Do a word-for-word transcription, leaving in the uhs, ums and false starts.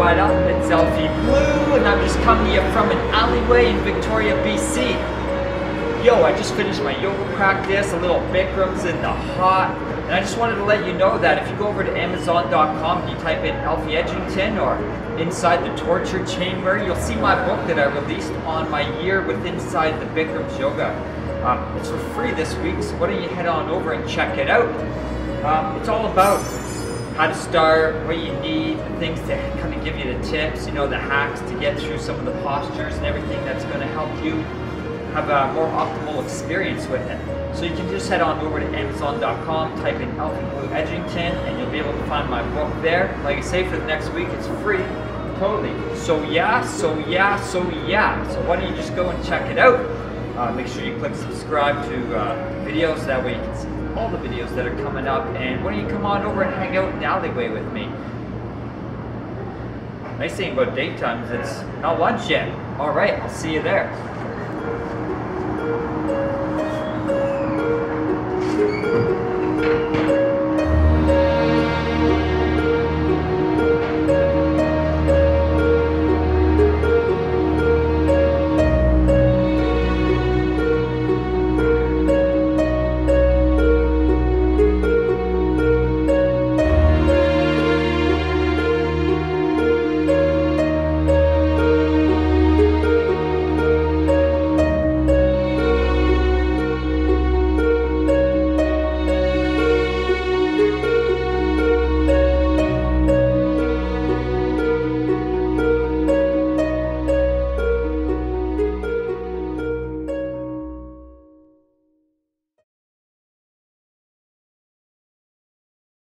what up? It's Alfie Blue, and I'm just coming to you from an alleyway in Victoria, B C. Yo, I just finished my yoga practice, a little Bikram's in the hot, and I just wanted to let you know that if you go over to Amazon dot com and you type in Alfie Edgington or Inside the Torture Chamber, you'll see my book that I released on my year with Inside the Bikram's Yoga. Um, it's for free this week, so why don't you head on over and check it out. Um, it's all about how to start, what you need, the things to kind of give you the tips, you know, the hacks to get through some of the postures and everything that's going to help you have a more optimal experience with it. So you can just head on over to Amazon dot com, type in Alfie Blue Edgington, and you'll be able to find my book there. Like I say, for the next week, it's free, totally. So yeah, so yeah, so yeah. So why don't you just go and check it out? Uh, make sure you click subscribe to uh, videos, that way you can see all the videos that are coming up, and why don't you come on over and hang out in the alleyway with me. Nice thing about daytime is it's not lunch yet. Alright, I'll see you there.